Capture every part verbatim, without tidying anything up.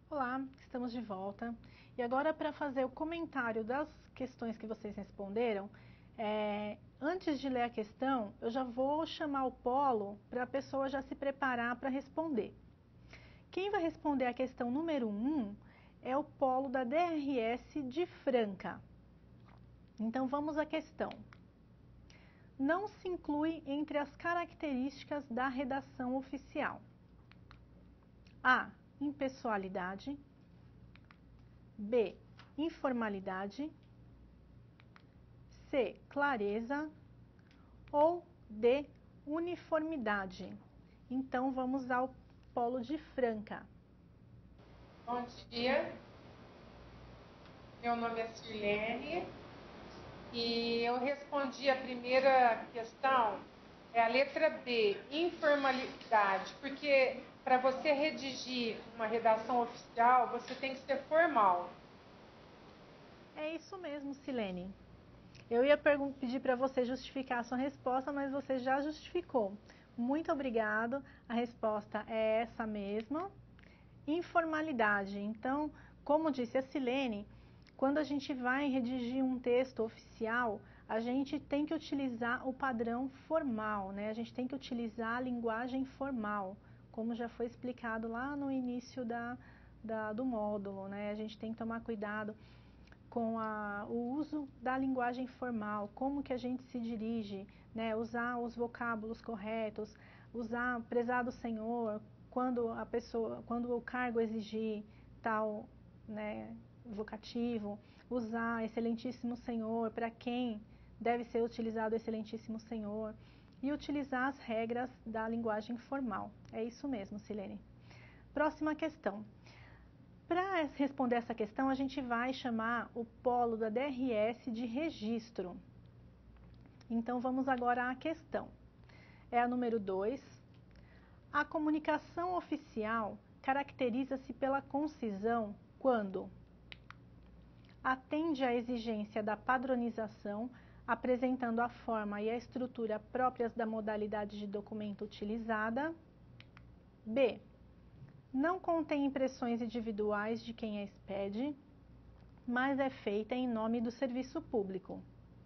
Olá, estamos de volta. E agora, para fazer o comentário das questões que vocês responderam, é, antes de ler a questão, eu já vou chamar o polo para a pessoa já se preparar para responder. Quem vai responder a questão número um é o polo da D R S de Franca. Então, vamos à questão. Não se inclui entre as características da redação oficial. A. Impessoalidade. B. Informalidade. C. Clareza. Ou D. Uniformidade. Então, vamos ao polo de Franca. Bom dia, meu nome é Sirlene e eu respondi a primeira questão, é a letra B, informalidade, porque para você redigir uma redação oficial, você tem que ser formal. É isso mesmo, Silene. Eu ia pedir para você justificar a sua resposta, mas você já justificou. Muito obrigado. A resposta é essa mesma. Informalidade. Então, como disse a Silene, quando a gente vai redigir um texto oficial, a gente tem que utilizar o padrão formal, né? A gente tem que utilizar a linguagem formal, como já foi explicado lá no início da, da, do módulo, né? A gente tem que tomar cuidado com a, o uso da linguagem formal, como que a gente se dirige, né? Usar os vocábulos corretos, usar prezado senhor, quando a pessoa, quando o cargo exigir tal, né, vocativo, usar excelentíssimo senhor, para quem deve ser utilizado excelentíssimo senhor, e utilizar as regras da linguagem formal. É isso mesmo, Silene. Próxima questão. Para responder essa questão, a gente vai chamar o polo da D R S de registro. Então, vamos agora à questão. É a número dois. A comunicação oficial caracteriza-se pela concisão quando atende à exigência da padronização, apresentando a forma e a estrutura próprias da modalidade de documento utilizada. B. Não contém impressões individuais de quem a expede, mas é feita em nome do serviço público.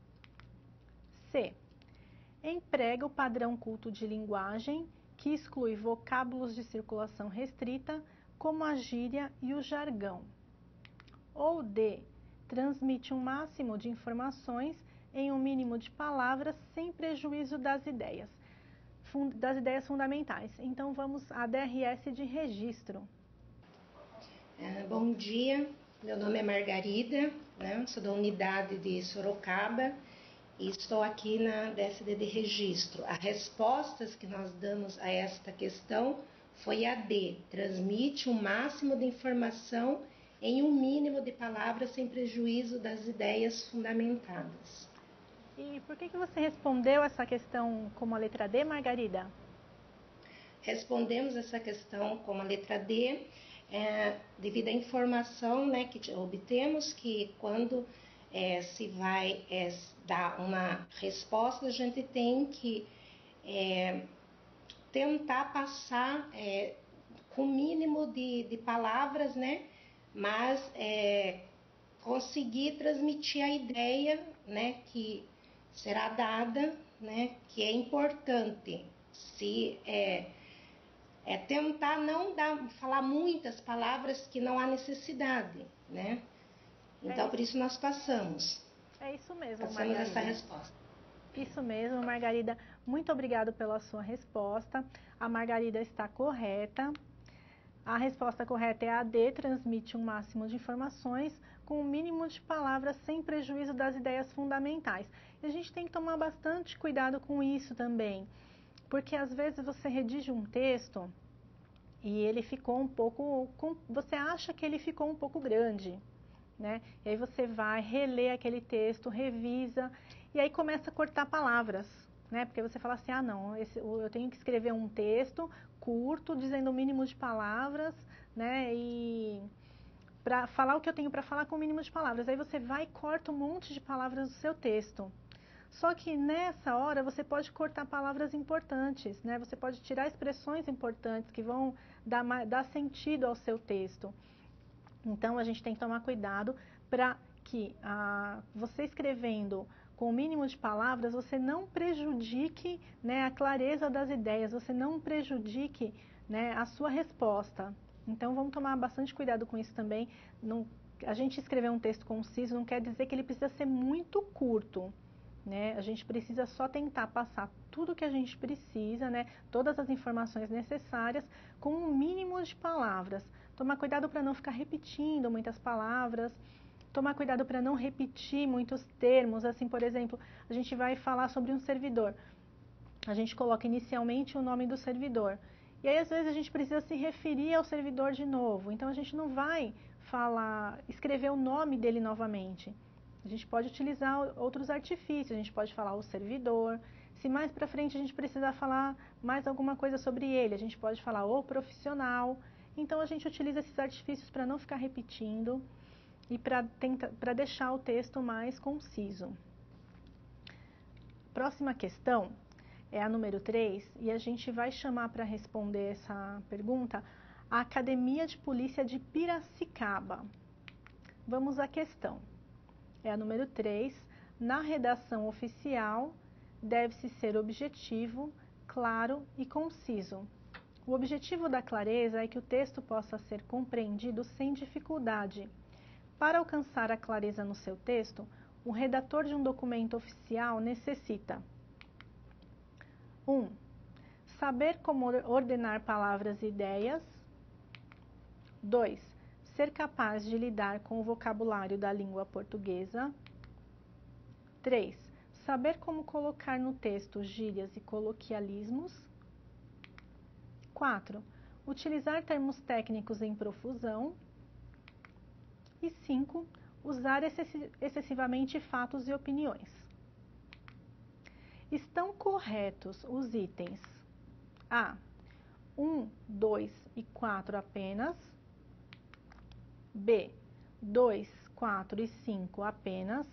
C. Emprega o padrão culto de linguagem, que exclui vocábulos de circulação restrita, como a gíria e o jargão. Ou D. Transmite um máximo de informações em um mínimo de palavras, sem prejuízo das ideias. das ideias fundamentais. Então, vamos à D R S de registro. É, bom dia, meu nome é Margarida, né? Sou da unidade de Sorocaba e estou aqui na D S D de registro. As respostas que nós damos a esta questão foi a D, transmite um máximo de informação em um mínimo de palavras sem prejuízo das ideias fundamentadas. E por que que você respondeu essa questão como a letra D, Margarida? Respondemos essa questão como a letra D, é, devido à informação, né, que obtemos que quando é, se vai é, dar uma resposta, a gente tem que é, tentar passar é, com o mínimo de, de palavras, né, mas é, conseguir transmitir a ideia, né, que será dada, né, que é importante. Se é, é tentar não dar, falar muitas palavras que não há necessidade, né? Então, é por isso nós passamos. É isso mesmo, passamos Margarida. essa resposta. Isso mesmo, Margarida. Muito obrigada pela sua resposta. A Margarida está correta. A resposta correta é a D, transmite um máximo de informações com um mínimo de palavras sem prejuízo das ideias fundamentais. E a gente tem que tomar bastante cuidado com isso também, porque às vezes você redige um texto e ele ficou um pouco, você acha que ele ficou um pouco grande, né? E aí você vai reler aquele texto, revisa e aí começa a cortar palavras, né? Porque você fala assim, ah não, esse, eu tenho que escrever um texto curto, dizendo o mínimo de palavras, né? E para falar o que eu tenho para falar com o mínimo de palavras. Aí você vai e corta um monte de palavras do seu texto. Só que nessa hora você pode cortar palavras importantes, né? Você pode tirar expressões importantes que vão dar, dar sentido ao seu texto. Então, a gente tem que tomar cuidado para que ah, você escrevendo com o mínimo de palavras, você não prejudique, né, a clareza das ideias, você não prejudique, né, a sua resposta. Então, vamos tomar bastante cuidado com isso também. Não, a gente escrever um texto conciso não quer dizer que ele precisa ser muito curto. Né? A gente precisa só tentar passar tudo que a gente precisa, né? Todas as informações necessárias, com um mínimo de palavras. Tomar cuidado para não ficar repetindo muitas palavras, tomar cuidado para não repetir muitos termos, assim, por exemplo, a gente vai falar sobre um servidor. A gente coloca inicialmente o nome do servidor. E aí, às vezes, a gente precisa se referir ao servidor de novo. Então, a gente não vai falar, escrever o nome dele novamente. A gente pode utilizar outros artifícios, a gente pode falar o servidor. Se mais para frente a gente precisar falar mais alguma coisa sobre ele, a gente pode falar o profissional. Então, a gente utiliza esses artifícios para não ficar repetindo e para para deixar o texto mais conciso. Próxima questão é a número três, e a gente vai chamar para responder essa pergunta a Academia de Polícia de Piracicaba. Vamos à questão. É a número três. Na redação oficial, deve-se ser objetivo, claro e conciso. O objetivo da clareza é que o texto possa ser compreendido sem dificuldade. Para alcançar a clareza no seu texto, o redator de um documento oficial necessita: um. Saber como ordenar palavras e ideias. dois. Ser capaz de lidar com o vocabulário da língua portuguesa. três. Saber como colocar no texto gírias e coloquialismos. quatro. Utilizar termos técnicos em profusão. E cinco. Usar excessivamente fatos e opiniões. Estão corretos os itens A, um, dois e quatro apenas. B, dois, quatro e cinco apenas.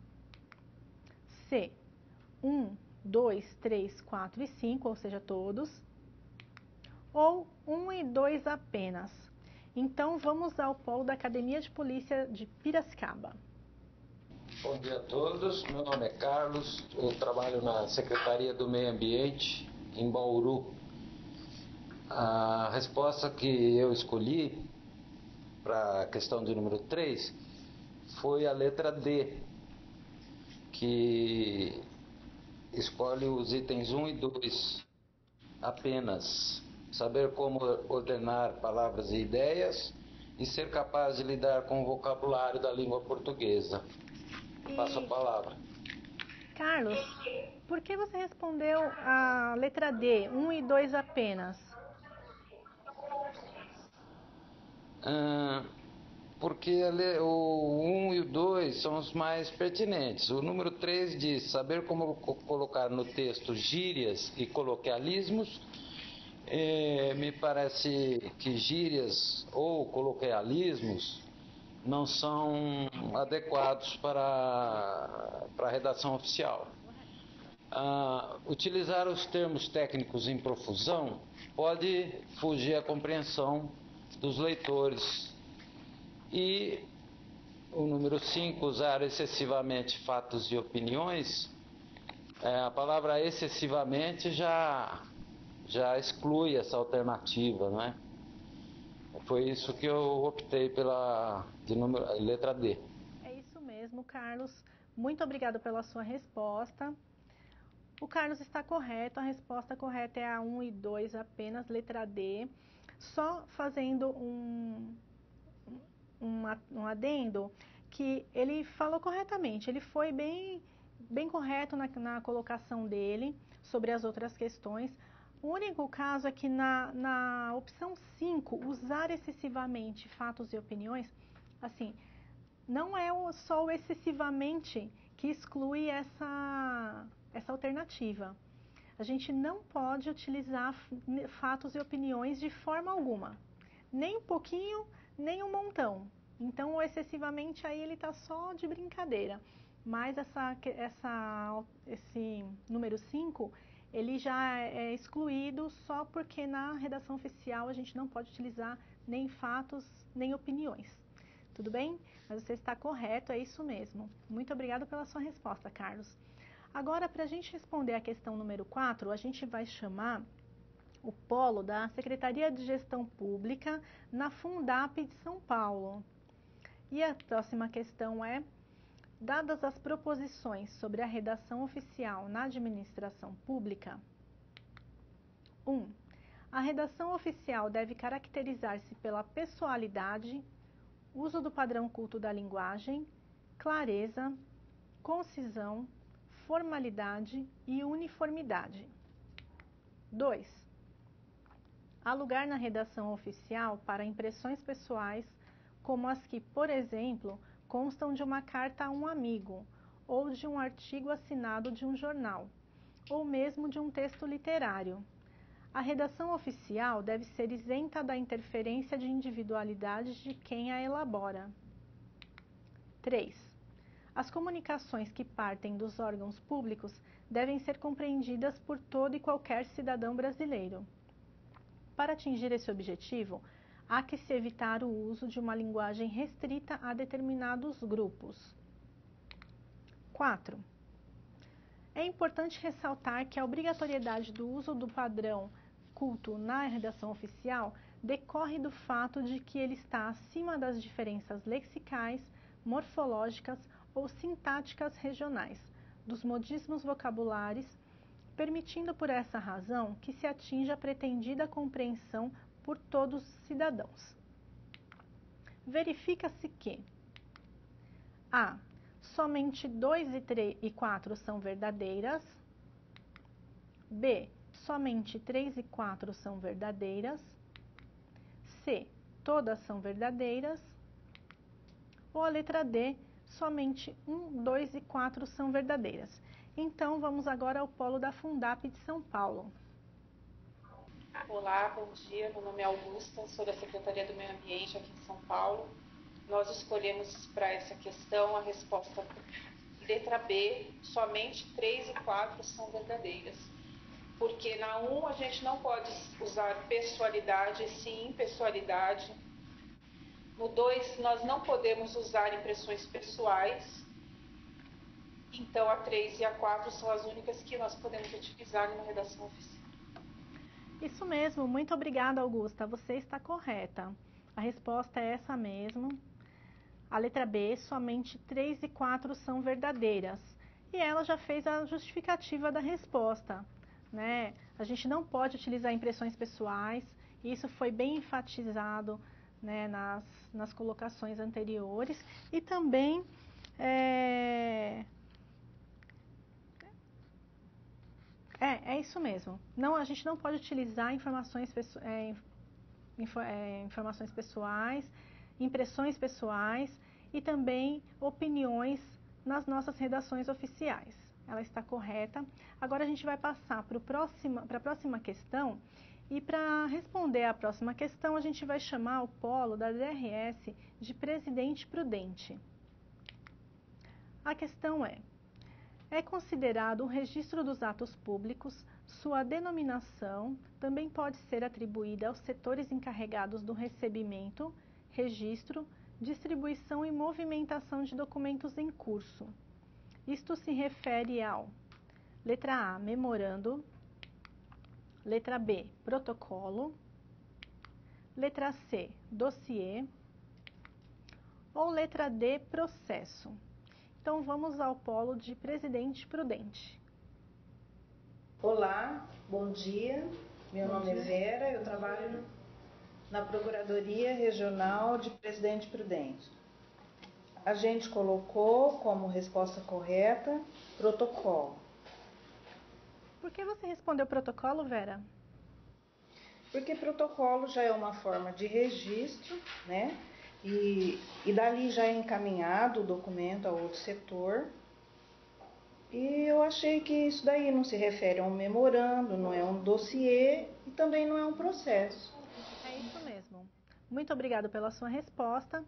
C, um, dois, três, quatro e cinco, ou seja, todos. Ou um e dois apenas. Então, vamos ao polo da Academia de Polícia de Piracicaba. Bom dia a todos, meu nome é Carlos, eu trabalho na Secretaria do Meio Ambiente, em Bauru. A resposta que eu escolhi para a questão de número três foi a letra D, que escolhe os itens um e dois apenas. Saber como ordenar palavras e ideias e ser capaz de lidar com o vocabulário da língua portuguesa. E... Passo a palavra. Carlos, por que você respondeu a letra D, um e dois apenas? Ah, porque o um e o dois são os mais pertinentes. O número três diz saber como colocar no texto gírias e coloquialismos. É, me parece que gírias ou coloquialismos não são adequados para, para a redação oficial. Ah, utilizar os termos técnicos em profusão pode fugir à compreensão dos leitores. E o número cinco, usar excessivamente fatos e opiniões, é, a palavra excessivamente já, já exclui essa alternativa, não é? Foi isso que eu optei pela de número, letra D. É isso mesmo, Carlos. Muito obrigado pela sua resposta. O Carlos está correto, a resposta correta é a um e dois apenas, letra D. Só fazendo um, um, um adendo, que ele falou corretamente, ele foi bem, bem correto na, na colocação dele sobre as outras questões. O único caso é que na, na opção cinco, usar excessivamente fatos e opiniões, assim, não é só o excessivamente que exclui essa, essa alternativa. A gente não pode utilizar fatos e opiniões de forma alguma. Nem um pouquinho, nem um montão. Então, o excessivamente aí ele está só de brincadeira. Mas essa, essa, esse número cinco, ele já é excluído só porque na redação oficial a gente não pode utilizar nem fatos, nem opiniões. tudo bem? Mas você está correto, é isso mesmo. Muito obrigada pela sua resposta, Carlos. Agora, para a gente responder a questão número quatro, a gente vai chamar o polo da Secretaria de Gestão Pública na Fundap de São Paulo. E a próxima questão é: dadas as proposições sobre a redação oficial na administração pública, um. A redação oficial deve caracterizar-se pela pessoalidade, uso do padrão culto da linguagem, clareza, concisão, formalidade e uniformidade. dois. Há lugar na redação oficial para impressões pessoais, como as que, por exemplo, constam de uma carta a um amigo, ou de um artigo assinado de um jornal, ou mesmo de um texto literário. A redação oficial deve ser isenta da interferência de individualidades de quem a elabora. três. As comunicações que partem dos órgãos públicos devem ser compreendidas por todo e qualquer cidadão brasileiro. Para atingir esse objetivo, há que se evitar o uso de uma linguagem restrita a determinados grupos. quatro. É importante ressaltar que a obrigatoriedade do uso do padrão culto na redação oficial decorre do fato de que ele está acima das diferenças lexicais, morfológicas ou sintáticas regionais, dos modismos vocabulares, permitindo por essa razão que se atinja a pretendida compreensão por todos os cidadãos. Verifica-se que a. Somente dois e quatro são verdadeiras. B. Somente três e quatro são verdadeiras. C. Todas são verdadeiras. Ou a letra D. Somente um, dois e quatro são verdadeiras. Então, vamos agora ao polo da Fundap de São Paulo. Olá, bom dia. Meu nome é Augusta, sou da Secretaria do Meio Ambiente aqui em São Paulo. Nós escolhemos para essa questão a resposta letra B, somente três e quatro são verdadeiras. Porque na um a gente não pode usar pessoalidade, sim impessoalidade. No dois nós não podemos usar impressões pessoais. Então a três e a quatro são as únicas que nós podemos utilizar na redação oficial. Isso mesmo, muito obrigada, Augusta. Você está correta. A resposta é essa mesmo. A letra B, somente três e quatro são verdadeiras. E ela já fez a justificativa da resposta, né? A gente não pode utilizar impressões pessoais, isso foi bem enfatizado, né, nas, nas colocações anteriores. E também é... É, é isso mesmo. Não, a gente não pode utilizar informações, é, info, é, informações pessoais, impressões pessoais e também opiniões nas nossas redações oficiais. Ela está correta. Agora a gente vai passar para a próxima questão. E para responder à próxima questão, a gente vai chamar o polo da D R S de Presidente Prudente. A questão é: é considerado um registro dos atos públicos, sua denominação também pode ser atribuída aos setores encarregados do recebimento, registro, distribuição e movimentação de documentos em curso. Isto se refere ao: letra A, memorando, letra B, protocolo, letra C, dossiê, ou letra D, processo. Então, vamos ao polo de Presidente Prudente. Olá, bom dia. Meu bom nome dia. é Vera, eu trabalho na Procuradoria Regional de Presidente Prudente. A gente colocou como resposta correta protocolo. Por que você respondeu protocolo, Vera? Porque protocolo já é uma forma de registro, né? E, e dali já é encaminhado o documento a outro setor. E eu achei que isso daí não se refere a um memorando, não é um dossiê e também não é um processo. É isso mesmo. Muito obrigada pela sua resposta.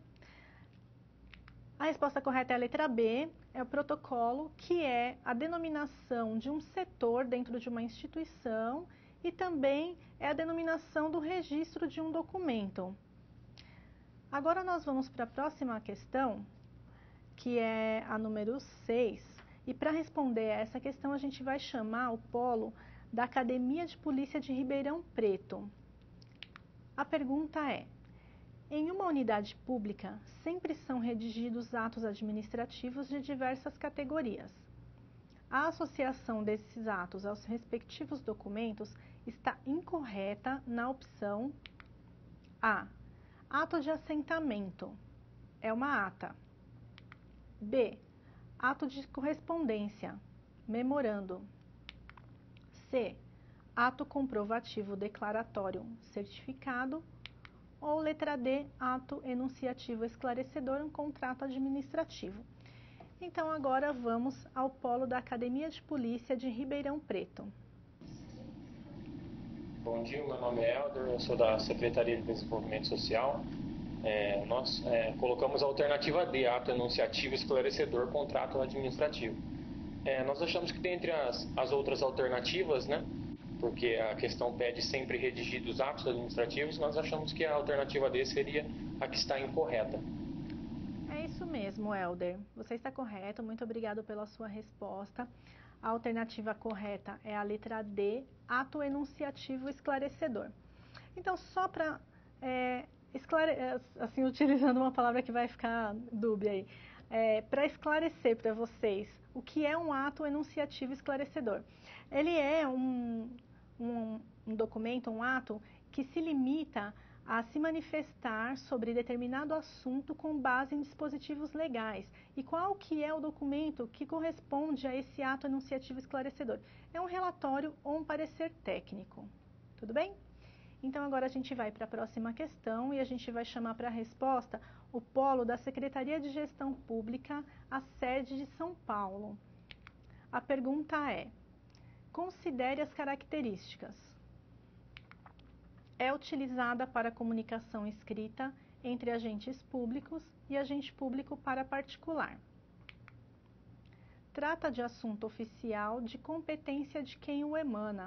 A resposta correta é a letra B, é o protocolo, que é a denominação de um setor dentro de uma instituição e também é a denominação do registro de um documento. Agora nós vamos para a próxima questão, que é a número seis. E para responder a essa questão, a gente vai chamar o polo da Academia de Polícia de Ribeirão Preto. A pergunta é: em uma unidade pública, sempre são redigidos atos administrativos de diversas categorias. A associação desses atos aos respectivos documentos está incorreta na opção A. Ato de assentamento. É uma ata. B. Ato de correspondência. Memorando. C. Ato comprovativo declaratório certificado. Ou letra D. Ato enunciativo esclarecedor, um contrato administrativo. Então agora vamos ao polo da Academia de Polícia de Ribeirão Preto. Bom dia, meu nome é Helder, eu sou da Secretaria de Desenvolvimento Social. É, nós é, colocamos a alternativa D, ato enunciativo esclarecedor, contrato administrativo. É, nós achamos que dentre as, as outras alternativas, né, porque a questão pede sempre redigir os atos administrativos, nós achamos que a alternativa D seria a que está incorreta. É isso mesmo, Helder. Você está correto, muito obrigado pela sua resposta. A alternativa correta é a letra D, ato enunciativo esclarecedor. Então, só para, é, esclare... assim, utilizando uma palavra que vai ficar dúbia aí, é, para esclarecer para vocês o que é um ato enunciativo esclarecedor. Ele é um, um, um documento, um ato que se limita a se manifestar sobre determinado assunto com base em dispositivos legais. E qual que é o documento que corresponde a esse ato enunciativo esclarecedor? É um relatório ou um parecer técnico. Tudo bem? Então agora a gente vai para a próxima questão e a gente vai chamar para a resposta o polo da Secretaria de Gestão Pública, a sede de São Paulo. A pergunta é: considere as características. É utilizada para comunicação escrita entre agentes públicos e agente público para particular. Trata de assunto oficial de competência de quem o emana.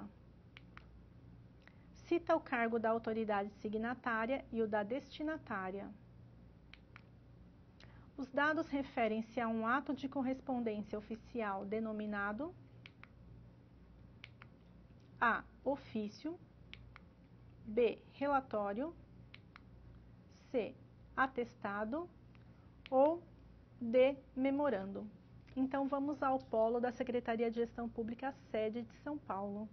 Cita o cargo da autoridade signatária e o da destinatária. Os dados referem-se a um ato de correspondência oficial denominado A. Ofício. B. Relatório. C. Atestado. Ou D. Memorando. Então, vamos ao polo da Secretaria de Gestão Pública, sede de São Paulo.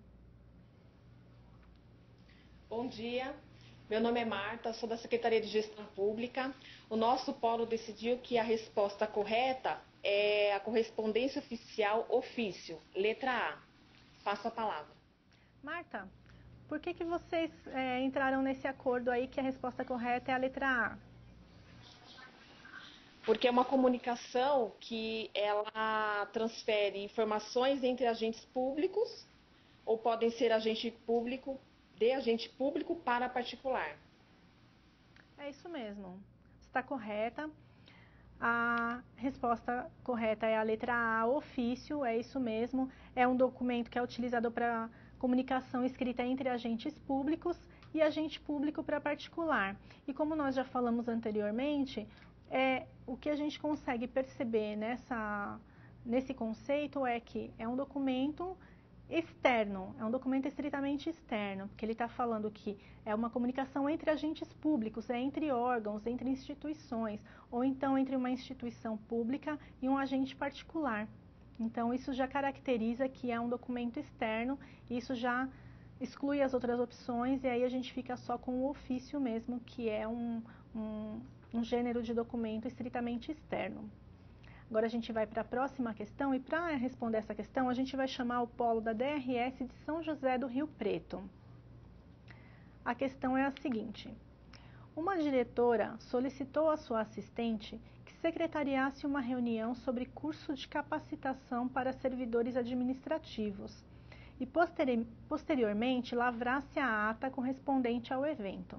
Bom dia, meu nome é Marta, sou da Secretaria de Gestão Pública. O nosso polo decidiu que a resposta correta é a correspondência oficial ofício, letra A. Passo a palavra. Marta, por que que vocês é, entraram nesse acordo aí que a resposta correta é a letra A? Porque é uma comunicação que ela transfere informações entre agentes públicos, ou podem ser agente público, de agente público para particular. É isso mesmo, está correta. A resposta correta é a letra A, ofício, é isso mesmo. É um documento que é utilizado para comunicação escrita entre agentes públicos e agente público para particular. E como nós já falamos anteriormente, é, o que a gente consegue perceber nessa, nesse conceito é que é um documento externo, é um documento estritamente externo, porque ele está falando que é uma comunicação entre agentes públicos, é entre órgãos, entre instituições, ou então entre uma instituição pública e um agente particular. Então, isso já caracteriza que é um documento externo, e isso já exclui as outras opções, e aí a gente fica só com o ofício mesmo, que é um, um, um gênero de documento estritamente externo. Agora a gente vai para a próxima questão, e para responder essa questão, a gente vai chamar o polo da D R S de São José do Rio Preto. A questão é a seguinte: uma diretora solicitou à sua assistente que secretariasse uma reunião sobre curso de capacitação para servidores administrativos e posteri- posteriormente lavrasse a ata correspondente ao evento.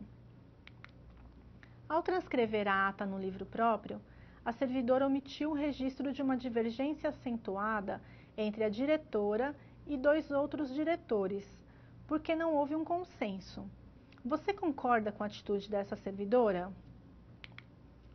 Ao transcrever a ata no livro próprio, a servidora omitiu o registro de uma divergência acentuada entre a diretora e dois outros diretores, porque não houve um consenso. Você concorda com a atitude dessa servidora?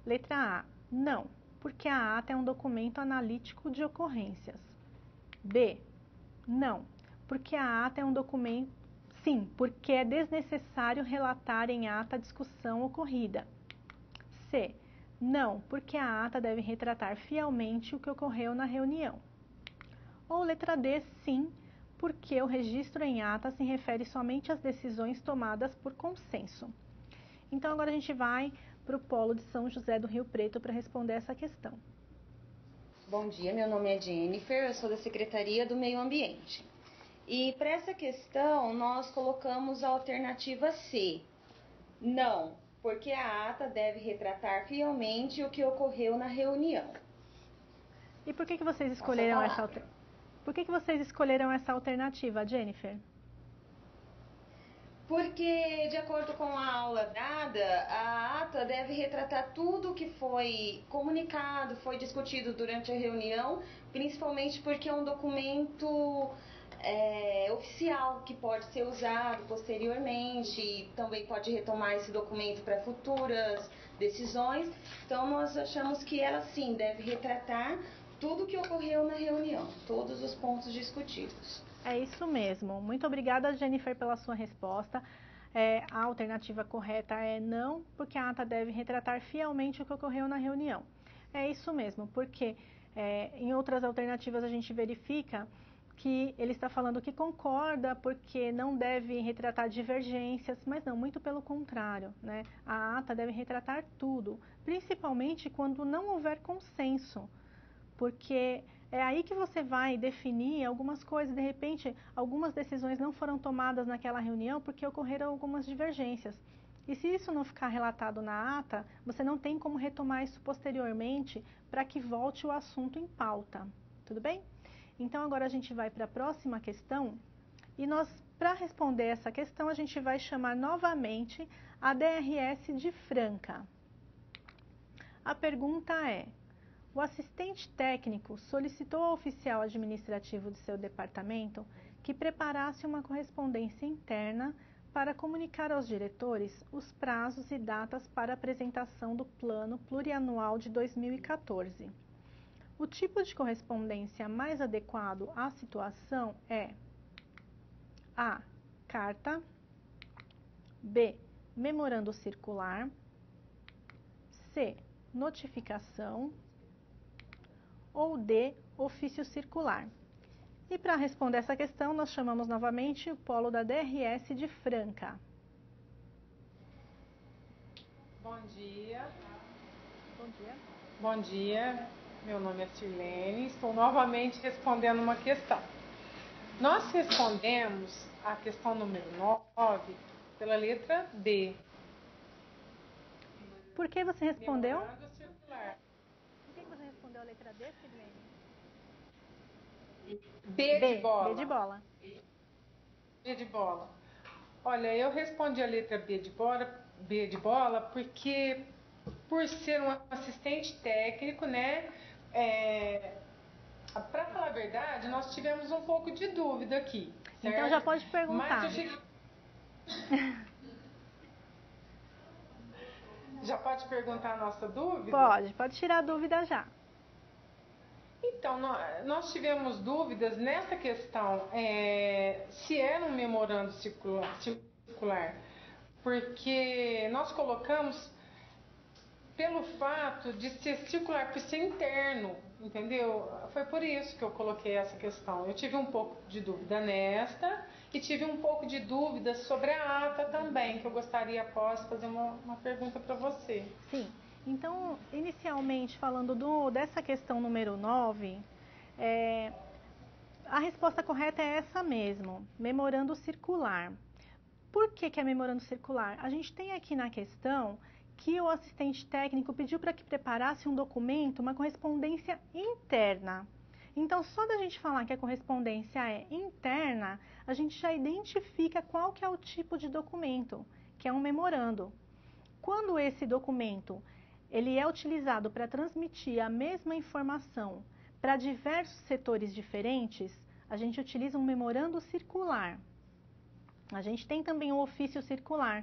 Letra A, não, porque a ata é um documento analítico de ocorrências. B, não, porque a ata é um documento... Sim, porque é desnecessário relatar em ata a discussão ocorrida. C, não, porque a ata deve retratar fielmente o que ocorreu na reunião. Ou letra D, sim, porque o registro em ata se refere somente às decisões tomadas por consenso. Então, agora a gente vai para o polo de São José do Rio Preto para responder essa questão. Bom dia, meu nome é Jennifer, eu sou da Secretaria do Meio Ambiente. E para essa questão, nós colocamos a alternativa C. Não, porque a ata deve retratar fielmente o que ocorreu na reunião. E por que, que vocês escolheram essa alternativa? Por que, que vocês escolheram essa alternativa, Jennifer? Porque, de acordo com a aula dada, a ata deve retratar tudo o que foi comunicado, foi discutido durante a reunião, principalmente porque é um documento é, oficial que pode ser usado posteriormente e também pode retomar esse documento para futuras decisões. Então, nós achamos que ela, sim, deve retratar tudo o que ocorreu na reunião, todos os pontos discutidos. É isso mesmo. Muito obrigada, Jennifer, pela sua resposta. É, a alternativa correta é não, porque a ata deve retratar fielmente o que ocorreu na reunião. É isso mesmo, porque é, em outras alternativas a gente verifica que ele está falando que concorda, porque não deve retratar divergências, mas não, muito pelo contrário, né? A ata deve retratar tudo, principalmente quando não houver consenso, porque é aí que você vai definir algumas coisas. De repente, algumas decisões não foram tomadas naquela reunião porque ocorreram algumas divergências. E se isso não ficar relatado na ata, você não tem como retomar isso posteriormente para que volte o assunto em pauta. Tudo bem? Então, agora a gente vai para a próxima questão. E nós, para responder essa questão, a gente vai chamar novamente a D R S de Franca. A pergunta é: o assistente técnico solicitou ao oficial administrativo de seu departamento que preparasse uma correspondência interna para comunicar aos diretores os prazos e datas para apresentação do Plano Plurianual de dois mil e quatorze. O tipo de correspondência mais adequado à situação é A. Carta. B. Memorando circular. C. Notificação. Ou D, ofício circular. E para responder essa questão, nós chamamos novamente o polo da D R S de Franca. Bom dia. Bom dia. Bom dia, meu nome é Sirlene, estou novamente respondendo uma questão. Nós respondemos a questão número nove pela letra D. Por que você respondeu? Memorando circular. Por que você respondeu a letra D, Sirlene? B de bola. B de bola. B de bola. Olha, eu respondi a letra B de bola, B de bola porque, por ser um assistente técnico, né, é, para falar a verdade, nós tivemos um pouco de dúvida aqui. Certo? Então já pode perguntar. Mas eu cheguei... Já pode perguntar a nossa dúvida? Pode, pode tirar a dúvida já. Então, nós tivemos dúvidas nessa questão, é, se era um memorando circular, circular, porque nós colocamos pelo fato de ser circular, por ser interno, entendeu? Foi por isso que eu coloquei essa questão. Eu tive um pouco de dúvida nesta e tive um pouco de dúvida sobre a ata também, que eu gostaria, após, fazer uma, uma pergunta para você. Sim. Então, inicialmente, falando do, dessa questão número nove, é, a resposta correta é essa mesmo, memorando circular. Por que que é memorando circular? A gente tem aqui na questão que o assistente técnico pediu para que preparasse um documento, uma correspondência interna. Então, só da gente falar que a correspondência é interna, a gente já identifica qual que é o tipo de documento, que é um memorando. Quando esse documento ele é utilizado para transmitir a mesma informação para diversos setores diferentes, a gente utiliza um memorando circular. A gente tem também o ofício circular,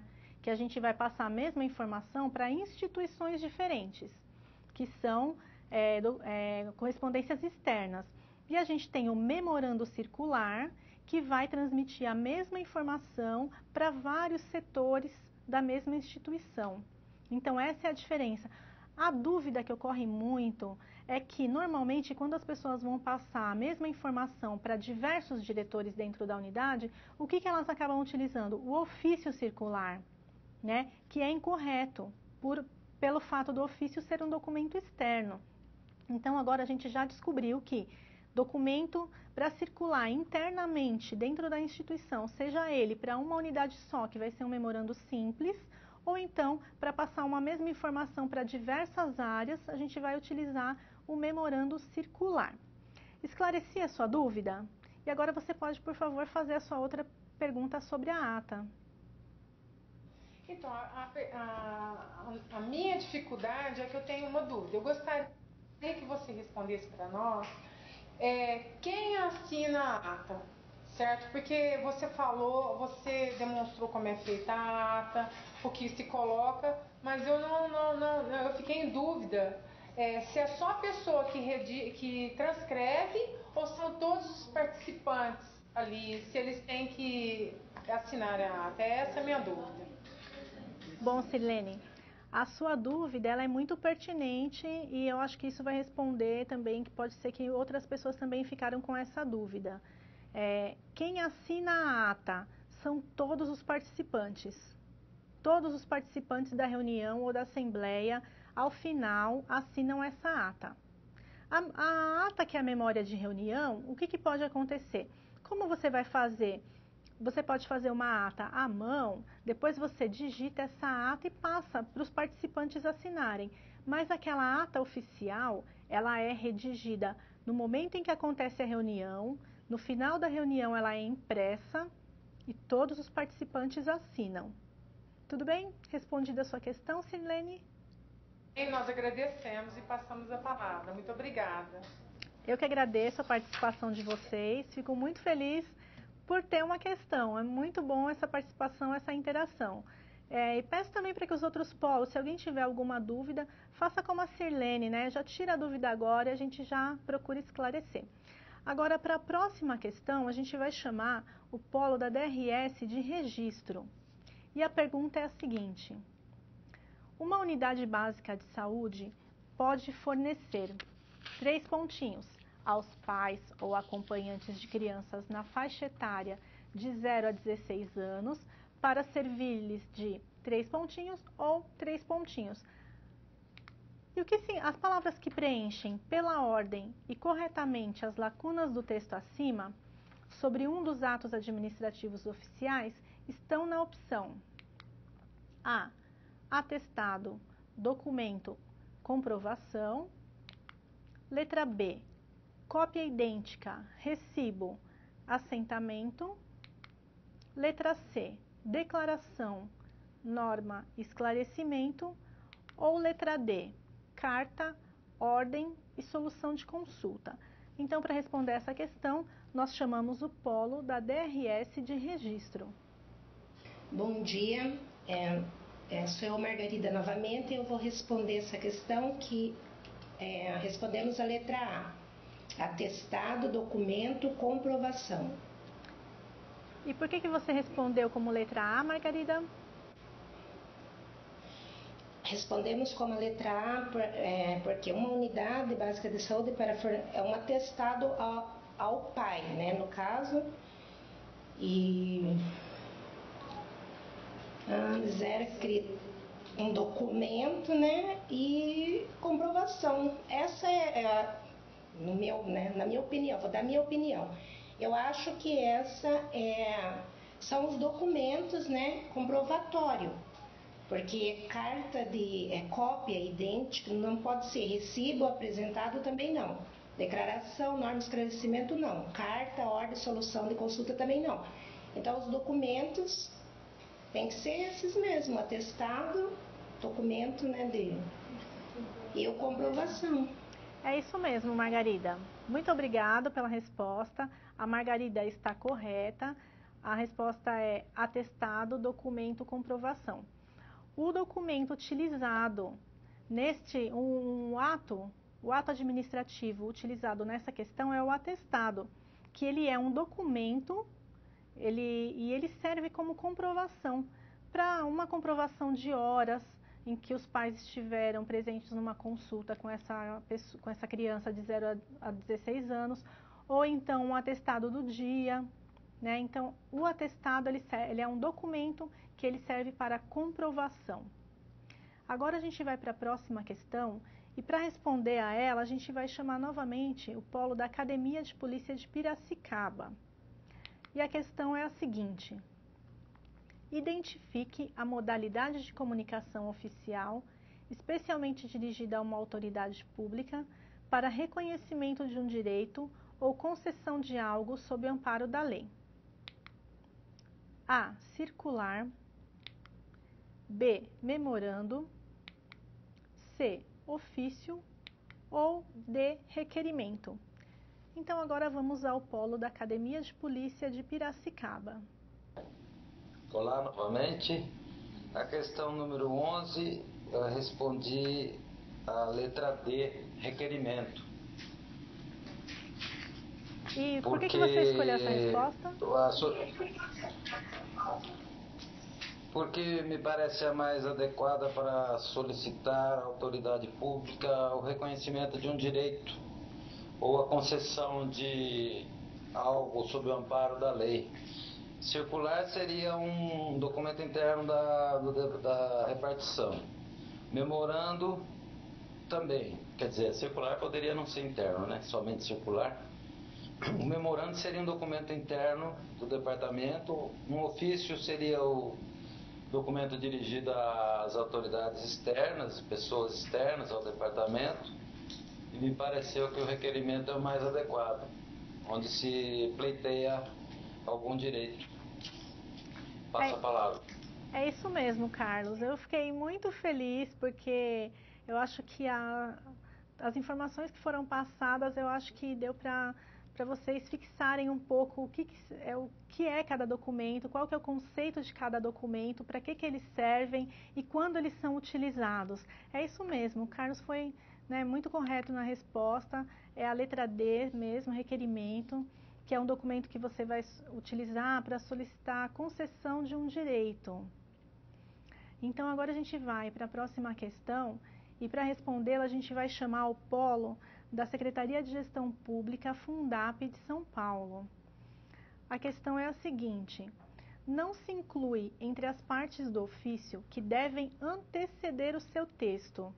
que a gente vai passar a mesma informação para instituições diferentes, que são é, do, é, correspondências externas. E a gente tem o memorando circular, que vai transmitir a mesma informação para vários setores da mesma instituição. Então, essa é a diferença. A dúvida que ocorre muito é que, normalmente, quando as pessoas vão passar a mesma informação para diversos diretores dentro da unidade, o que, que elas acabam utilizando? O ofício circular, né? Que é incorreto, por, pelo fato do ofício ser um documento externo. Então, agora a gente já descobriu que documento para circular internamente dentro da instituição, seja ele para uma unidade só, que vai ser um memorando simples, ou então, para passar uma mesma informação para diversas áreas, a gente vai utilizar o memorando circular. Esclareci a sua dúvida? E agora você pode, por favor, fazer a sua outra pergunta sobre a ata. Então, a, a, a minha dificuldade é que eu tenho uma dúvida. Eu gostaria que você respondesse para nós é, quem assina a ata, certo? Porque você falou, você demonstrou como é feita a ata, o que se coloca, mas eu não, não, não eu fiquei em dúvida é, se é só a pessoa que, redi, que transcreve ou são todos os participantes ali, se eles têm que assinar a ata. Essa é a minha dúvida. Bom, Sirlene, a sua dúvida ela é muito pertinente e eu acho que isso vai responder também, que pode ser que outras pessoas também ficaram com essa dúvida. É, quem assina a ata são todos os participantes. Todos os participantes da reunião ou da assembleia, ao final, assinam essa ata. A, a ata que é a memória de reunião, o que, que pode acontecer? Como você vai fazer? Você pode fazer uma ata à mão, depois você digita essa ata e passa para os participantes assinarem. Mas aquela ata oficial, ela é redigida no momento em que acontece a reunião, no final da reunião ela é impressa e todos os participantes assinam. Tudo bem? Respondida a sua questão, Sirlene? E nós agradecemos e passamos a palavra. Muito obrigada. Eu que agradeço a participação de vocês, fico muito feliz por ter uma questão. É muito bom essa participação, essa interação. É, e peço também para que os outros polos, se alguém tiver alguma dúvida, faça como a Sirlene, né? Já tira a dúvida agora e a gente já procura esclarecer. Agora, para a próxima questão, a gente vai chamar o polo da D R S de registro. E a pergunta é a seguinte: uma unidade básica de saúde pode fornecer três pontinhos aos pais ou acompanhantes de crianças na faixa etária de zero a dezesseis anos para servir-lhes de três pontinhos ou três pontinhos. E o que sim, as palavras que preenchem pela ordem e corretamente as lacunas do texto acima, sobre um dos atos administrativos oficiais, estão na opção A. Atestado, documento, comprovação. Letra B. Cópia idêntica, recibo, assentamento. Letra C. Declaração, norma, esclarecimento. Ou letra D. Carta, ordem e solução de consulta. Então, para responder essa questão, nós chamamos o polo da D R S de registro. Bom dia, é, é, sou eu, Margarida, novamente. Eu vou responder essa questão que é, respondemos a letra A. Atestado, documento, comprovação. E por que, que você respondeu como letra A, Margarida? Respondemos como a letra A por, é, porque uma unidade básica de saúde para, é um atestado ao, ao pai, né, no caso, e antes era escrito um documento, né, e comprovação. Essa é, é a, no meu, né, na minha opinião, vou dar minha opinião. Eu acho que essa é, são os documentos, né, comprovatório. Porque carta de é, cópia idêntica não pode ser, recibo apresentado também não, declaração, norma, esclarecimento não, carta, ordem, solução de consulta também não. Então os documentos tem que ser esses mesmo, atestado, documento, né, de e o comprovação. É isso mesmo, Margarida. Muito obrigada pela resposta. A Margarida está correta. a resposta é atestado, documento, comprovação. O documento utilizado neste, um, um ato, o ato administrativo utilizado nessa questão é o atestado, que ele é um documento, ele, e ele serve como comprovação, para uma comprovação de horas em que os pais estiveram presentes numa consulta com essa, pessoa, com essa criança de zero a dezesseis anos, ou então um atestado do dia, né? Então, o atestado ele, ele é um documento que ele serve para comprovação. Agora a gente vai para a próxima questão, e para responder a ela, a gente vai chamar novamente o polo da Academia de Polícia de Piracicaba. E a questão é a seguinte: identifique a modalidade de comunicação oficial, especialmente dirigida a uma autoridade pública, para reconhecimento de um direito ou concessão de algo sob o amparo da lei. A. Circular. B. Memorando. C. Ofício. Ou D. Requerimento. Então, agora vamos ao polo da Academia de Polícia de Piracicaba. Olá novamente. A questão número onze, eu respondi a letra D, requerimento. E por que, que você escolheu essa resposta? Porque me parece a mais adequada para solicitar à autoridade pública o reconhecimento de um direito ou a concessão de algo sob o amparo da lei. Circular seria um documento interno da, do, da repartição. Memorando também, quer dizer, circular poderia não ser interno, né? Somente circular. O memorando seria um documento interno do departamento. Um ofício seria o documento dirigido às autoridades externas, pessoas externas ao departamento. E me pareceu que o requerimento é o mais adequado, onde se pleiteia algum direito. Passa é, a palavra. É isso mesmo, Carlos. Eu fiquei muito feliz porque eu acho que a, as informações que foram passadas, eu acho que deu para para vocês fixarem um pouco o que, que é o que é cada documento, qual que é o conceito de cada documento, para que que eles servem e quando eles são utilizados. É isso mesmo, o Carlos foi, né, muito correto na resposta, é a letra D mesmo, requerimento, que é um documento que você vai utilizar para solicitar a concessão de um direito. Então, agora a gente vai para a próxima questão, e para respondê-la a gente vai chamar o polo da Secretaria de Gestão Pública Fundap de São Paulo. A questão é a seguinte: não se inclui entre as partes do ofício que devem anteceder o seu texto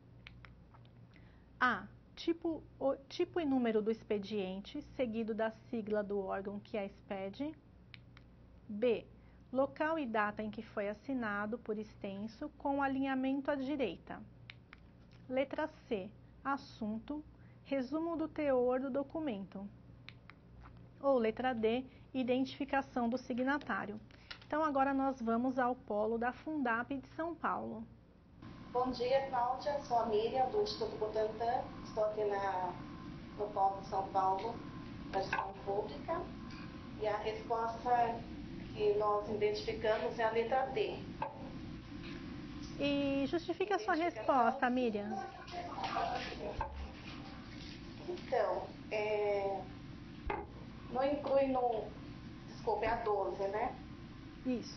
A. Tipo, o, tipo e número do expediente, seguido da sigla do órgão que a expede. B. Local e data em que foi assinado por extenso, com alinhamento à direita. Letra C. Assunto. Resumo do teor do documento. Ou letra D. Identificação do signatário. Então, agora nós vamos ao polo da Fundap de São Paulo. Bom dia, Cláudia. Sou a Miriam, do Instituto Butantan. Estou aqui na, no polo de São Paulo, da gestão pública. E a resposta que nós identificamos é a letra D. E justifica a sua resposta, Miriam. Então, é, não inclui no... Desculpe, é a doze, né? Isso.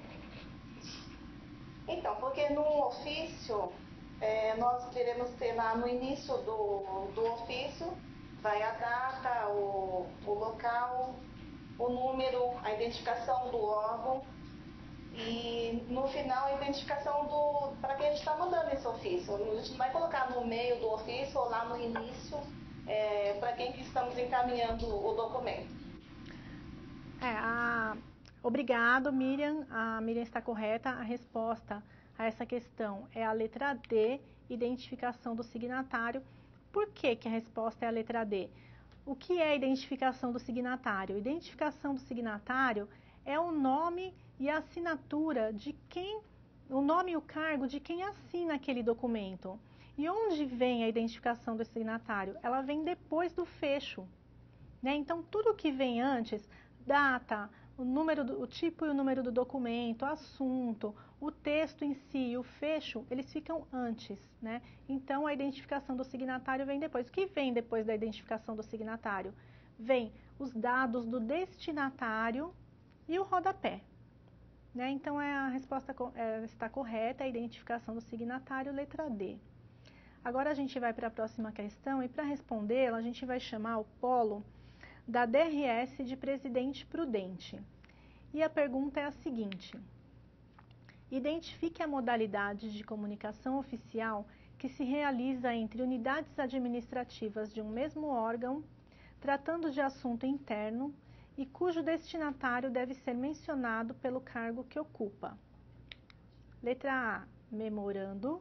Então, porque no ofício, é, nós queremos ter lá no início do, do ofício, vai a data, o, o local, o número, a identificação do órgão e no final a identificação do para quem a gente está mandando esse ofício. A gente não vai colocar no meio do ofício ou lá no início é, para quem que estamos encaminhando o documento. É, a... Obrigado, Miriam. A Miriam está correta. A resposta a essa questão é a letra D, identificação do signatário. Por que que a resposta é a letra D? O que é a identificação do signatário? Identificação do signatário é o nome e a assinatura de quem, o nome e o cargo de quem assina aquele documento. E onde vem a identificação do signatário? Ela vem depois do fecho, né? Então, tudo que vem antes, data, o número, do, o tipo e o número do documento, o assunto, o texto em si e o fecho, eles ficam antes, né? Então, a identificação do signatário vem depois. O que vem depois da identificação do signatário? Vem os dados do destinatário e o rodapé, né? Então, é, a resposta é, está correta, a identificação do signatário, letra D. Agora, a gente vai para a próxima questão e, para respondê-la, a gente vai chamar o polo da D R S de Presidente Prudente. E a pergunta é a seguinte: identifique a modalidade de comunicação oficial que se realiza entre unidades administrativas de um mesmo órgão, tratando de assunto interno e cujo destinatário deve ser mencionado pelo cargo que ocupa. Letra A, memorando.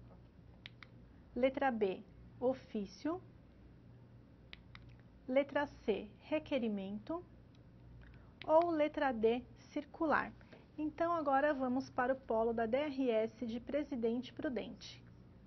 Letra B, ofício. Letra C, requerimento, ou letra D, circular. Então, agora vamos para o polo da D R S de Presidente Prudente.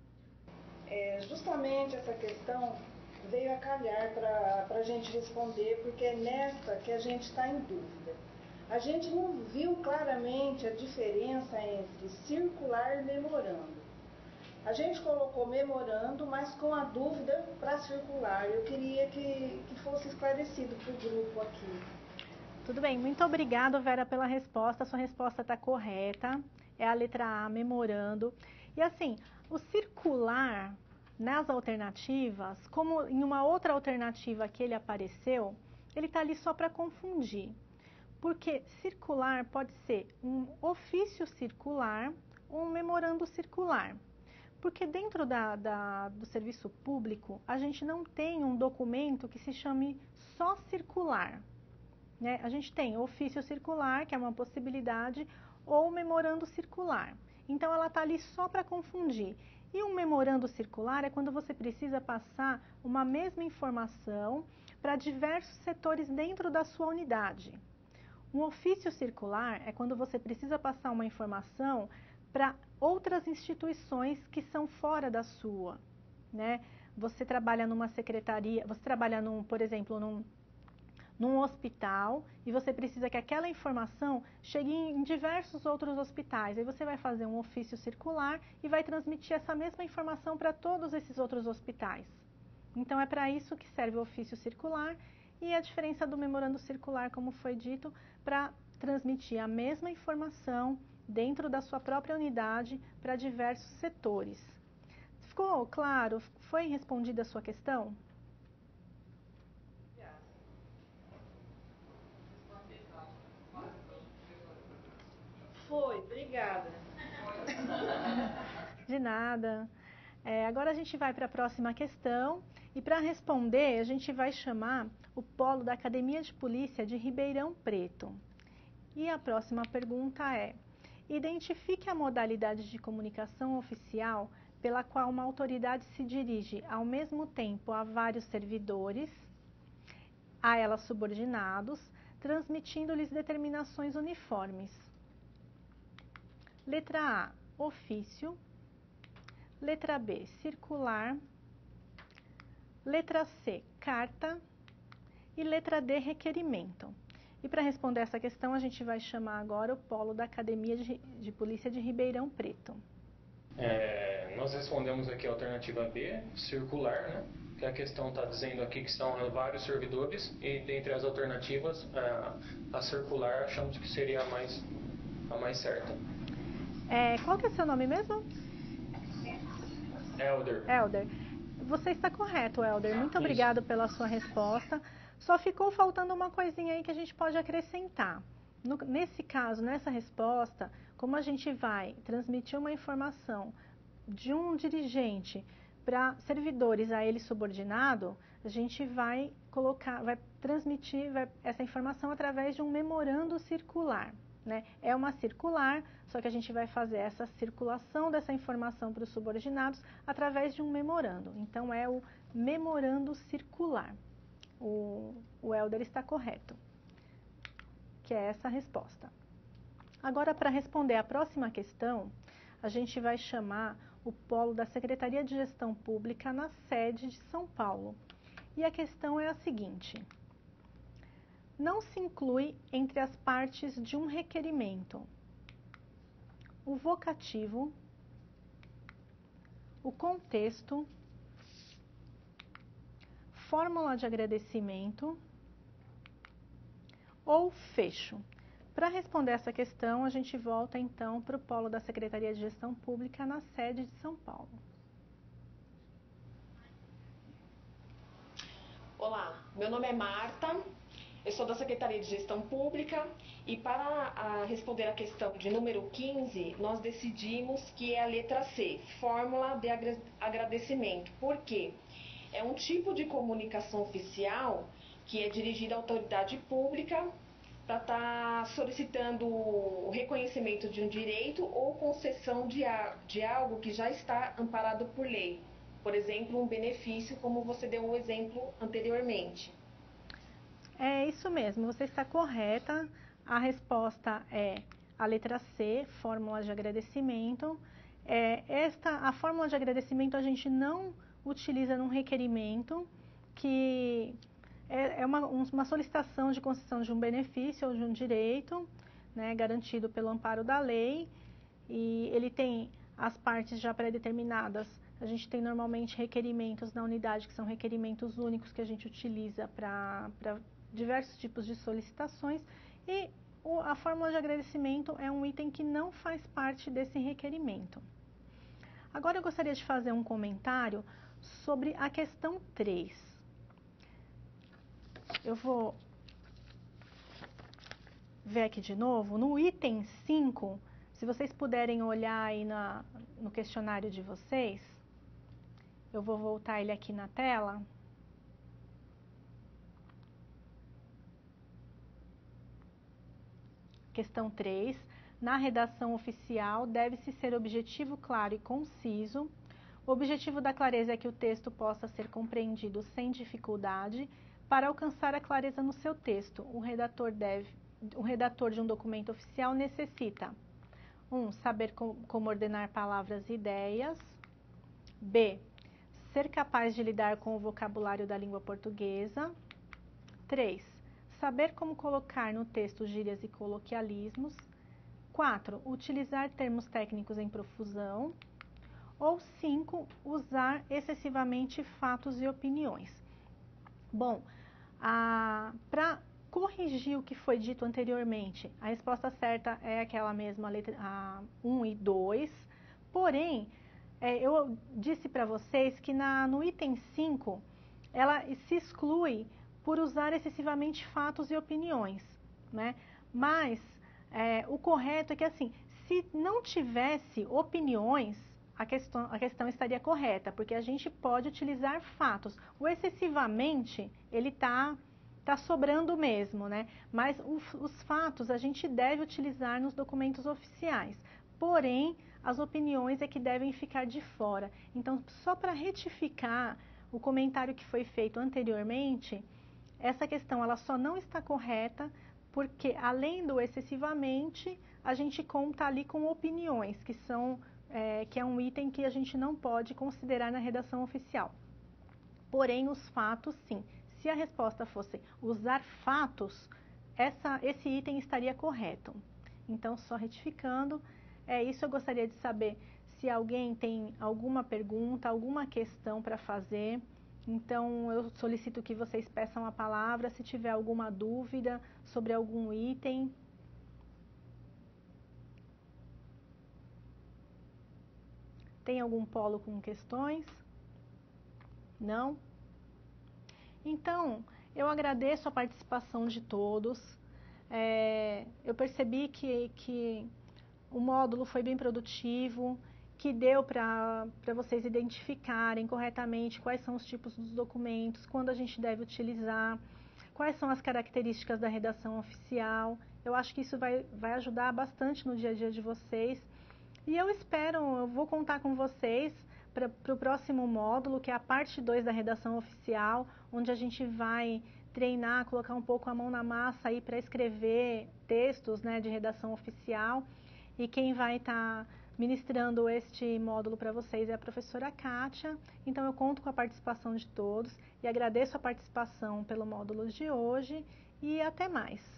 É, justamente essa questão veio a calhar para a gente responder, porque é nessa que a gente está em dúvida. A gente não viu claramente a diferença entre circular e memorando. A gente colocou memorando, mas com a dúvida para circular. Eu queria que, que fosse esclarecido para o grupo aqui. Tudo bem, muito obrigada, Vera, pela resposta. A sua resposta está correta. É a letra A, memorando. E assim, o circular nas alternativas, como em uma outra alternativa que ele apareceu, ele está ali só para confundir. Porque circular pode ser um ofício circular ou um memorando circular. Porque dentro da, da, do serviço público, a gente não tem um documento que se chame só circular, né? A gente tem ofício circular, que é uma possibilidade, ou memorando circular. Então, ela está ali só para confundir. E um memorando circular é quando você precisa passar uma mesma informação para diversos setores dentro da sua unidade. Um ofício circular é quando você precisa passar uma informação para outras instituições que são fora da sua, né? Você trabalha numa secretaria, você trabalha, num, por exemplo, num, num hospital e você precisa que aquela informação chegue em diversos outros hospitais. Aí você vai fazer um ofício circular e vai transmitir essa mesma informação para todos esses outros hospitais. Então, é para isso que serve o ofício circular e a diferença do memorando circular, como foi dito, para transmitir a mesma informação dentro da sua própria unidade para diversos setores. Ficou claro? Foi respondida a sua questão? Foi, obrigada. De nada. É, agora a gente vai para a próxima questão e para responder a gente vai chamar o polo da Academia de Polícia de Ribeirão Preto. E a próxima pergunta é: identifique a modalidade de comunicação oficial pela qual uma autoridade se dirige ao mesmo tempo a vários servidores, a elas subordinados, transmitindo-lhes determinações uniformes. Letra A, ofício. Letra B, circular. Letra C, carta. E letra D, requerimento. E para responder essa questão, a gente vai chamar agora o polo da Academia de, de Polícia de Ribeirão Preto. É, nós respondemos aqui a alternativa B, circular, né? Que a questão está dizendo aqui que são vários servidores e dentre as alternativas, a, a circular achamos que seria a mais, a mais certa. É, qual que é o seu nome mesmo? Elder. Elder. Você está correto, Elder. Muito obrigado pela sua resposta. Só ficou faltando uma coisinha aí que a gente pode acrescentar. No, nesse caso, nessa resposta, como a gente vai transmitir uma informação de um dirigente para servidores a ele subordinado, a gente vai colocar, vai transmitir vai, essa informação através de um memorando circular, né? É uma circular, só que a gente vai fazer essa circulação dessa informação para os subordinados através de um memorando. Então, é o memorando circular. O, o Elder está correto, que é essa a resposta. Agora, para responder a próxima questão, a gente vai chamar o polo da Secretaria de Gestão Pública na sede de São Paulo. E a questão é a seguinte: não se inclui entre as partes de um requerimento o vocativo, o contexto, fórmula de agradecimento ou fecho. Para responder essa questão, a gente volta então para o polo da Secretaria de Gestão Pública na sede de São Paulo. Olá, meu nome é Marta, eu sou da Secretaria de Gestão Pública e para a, responder a questão de número quinze, nós decidimos que é a letra C, fórmula de agradecimento. Por quê? É um tipo de comunicação oficial que é dirigida à autoridade pública para estar solicitando o reconhecimento de um direito ou concessão de, a, de algo que já está amparado por lei. Por exemplo, um benefício, como você deu o exemplo anteriormente. É isso mesmo, você está correta. A resposta é a letra C, fórmula de agradecimento. É, esta, a fórmula de agradecimento a gente não utiliza num requerimento que é, é uma, uma solicitação de concessão de um benefício ou de um direito, né, garantido pelo amparo da lei, e ele tem as partes já pré-determinadas. A gente tem normalmente requerimentos na unidade, que são requerimentos únicos que a gente utiliza para diversos tipos de solicitações, e o, a fórmula de agradecimento é um item que não faz parte desse requerimento. Agora eu gostaria de fazer um comentário sobre a questão três. Eu vou ver aqui de novo. No item cinco, se vocês puderem olhar aí na, no questionário de vocês, eu vou voltar ele aqui na tela. Questão três. Na redação oficial, deve-se ser objetivo, claro e conciso. O objetivo da clareza é que o texto possa ser compreendido sem dificuldade. Para alcançar a clareza no seu texto, o redator, deve, o redator de um documento oficial necessita: um. Saber com, como ordenar palavras e ideias. B. Ser capaz de lidar com o vocabulário da língua portuguesa. três. Saber como colocar no texto gírias e coloquialismos. quatro. Utilizar termos técnicos em profusão. Ou cinco. Usar excessivamente fatos e opiniões. Bom, para corrigir o que foi dito anteriormente, a resposta certa é aquela mesma, letra a um e dois. Porém, é, eu disse para vocês que na, no item cinco, ela se exclui por usar excessivamente fatos e opiniões, né? Mas é, o correto é que, assim, se não tivesse opiniões, a questão, a questão estaria correta, porque a gente pode utilizar fatos. O excessivamente, ele está tá sobrando mesmo, né? Mas o, os fatos a gente deve utilizar nos documentos oficiais. Porém, as opiniões é que devem ficar de fora. Então, só para retificar o comentário que foi feito anteriormente, essa questão ela só não está correta porque, além do excessivamente, a gente conta ali com opiniões, que são é, que é um item que a gente não pode considerar na redação oficial. Porém, os fatos, sim. Se a resposta fosse usar fatos, essa, esse item estaria correto. Então, só retificando, é isso. Eu gostaria de saber se alguém tem alguma pergunta, alguma questão para fazer. Então, eu solicito que vocês peçam a palavra se tiver alguma dúvida sobre algum item. Tem algum polo com questões? Não? Então, eu agradeço a participação de todos. É, eu percebi que, que o módulo foi bem produtivo, que deu para vocês identificarem corretamente quais são os tipos dos documentos, quando a gente deve utilizar, quais são as características da redação oficial. Eu acho que isso vai, vai ajudar bastante no dia a dia de vocês. E eu espero, eu vou contar com vocês para o próximo módulo, que é a parte dois da redação oficial, onde a gente vai treinar, colocar um pouco a mão na massa aí para escrever textos, né, de redação oficial. E quem vai estar tá ministrando este módulo para vocês é a professora Kátia. Então eu conto com a participação de todos e agradeço a participação pelo módulo de hoje e até mais.